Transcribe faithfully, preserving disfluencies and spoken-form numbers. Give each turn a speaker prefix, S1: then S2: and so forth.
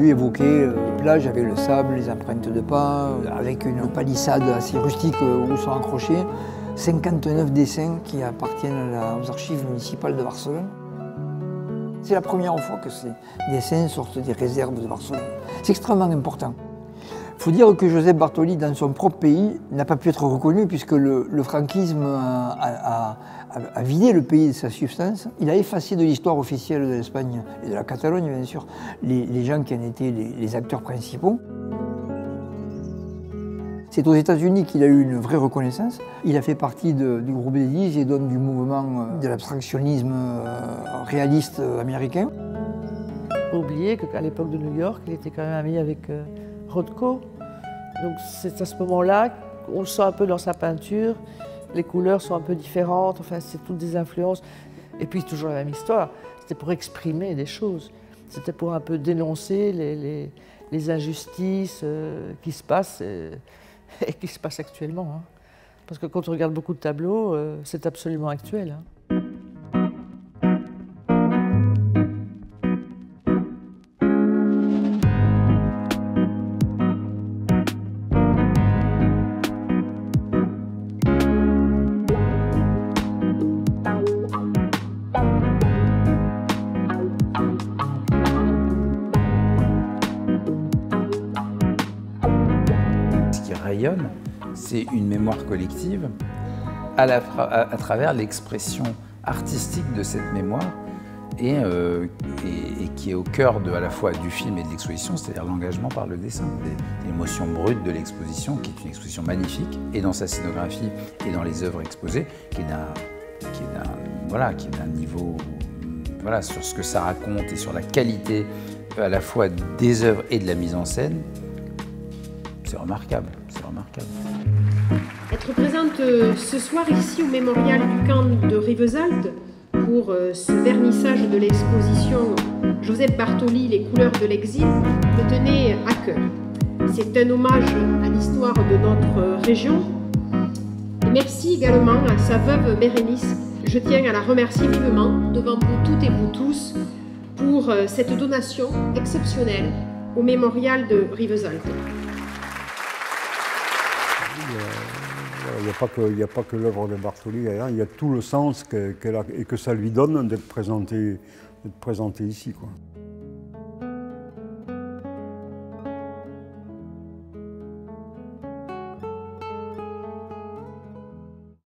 S1: voulu évoquer euh, la plage avec le sable, les empreintes de pas, avec une palissade assez rustique où sont accrochés cinquante-neuf dessins qui appartiennent aux archives municipales de Barcelone. C'est la première fois que ces dessins sortent des réserves de Barcelone. C'est extrêmement important. Il faut dire que Josep Bartoli, dans son propre pays, n'a pas pu être reconnu puisque le, le franquisme a, a, a, a vidé le pays de sa substance. Il a effacé de l'histoire officielle de l'Espagne et de la Catalogne, bien sûr, les, les gens qui en étaient les, les acteurs principaux. C'est aux États-Unis qu'il a eu une vraie reconnaissance. Il a fait partie de, du groupe des dix et donc du mouvement de l'abstractionnisme réaliste américain.
S2: Il ne faut pas oublier qu'à l'époque de New York, il était quand même ami avec euh, Rothko. Donc c'est à ce moment-là qu'on le sent un peu dans sa peinture. Les couleurs sont un peu différentes, enfin c'est toutes des influences. Et puis toujours la même histoire, c'était pour exprimer des choses. C'était pour un peu dénoncer les, les, les injustices euh, qui se passent. Et, et qui se passe actuellement. Hein. Parce que quand on regarde beaucoup de tableaux, euh, c'est absolument actuel. Hein.
S3: Rayonne, c'est une mémoire collective à, la, à, à travers l'expression artistique de cette mémoire et, euh, et, et qui est au cœur de, à la fois du film et de l'exposition, c'est-à-dire l'engagement par le dessin, l'émotion brute de l'exposition, qui est une exposition magnifique, et dans sa scénographie et dans les œuvres exposées, qui est d'un qui est d'un voilà, qui est d'un niveau voilà, sur ce que ça raconte et sur la qualité à la fois des œuvres et de la mise en scène. C'est remarquable, c'est remarquable.
S4: Être présente ce soir ici au mémorial du camp de Rivesaltes pour ce vernissage de l'exposition Josep Bartoli, les couleurs de l'exil, me tenait à cœur. C'est un hommage à l'histoire de notre région. Et merci également à sa veuve Bérénice. Je tiens à la remercier vivement devant vous toutes et vous tous pour cette donation exceptionnelle au mémorial de Rivesaltes.
S5: Il n'y a pas que, il n'y a pas que l'œuvre de Bartoli, il y a tout le sens que, qu'elle a, et que ça lui donne d'être présenté, d'être présenté ici, quoi.